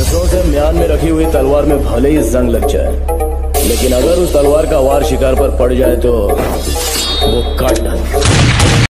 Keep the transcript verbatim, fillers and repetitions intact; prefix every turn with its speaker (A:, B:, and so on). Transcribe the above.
A: बरसों से म्यान में रखी हुई तलवार में भले ही जंग लग जाए, लेकिन अगर उस तलवार का वार शिकार पर पड़ जाए तो वो काट डाले।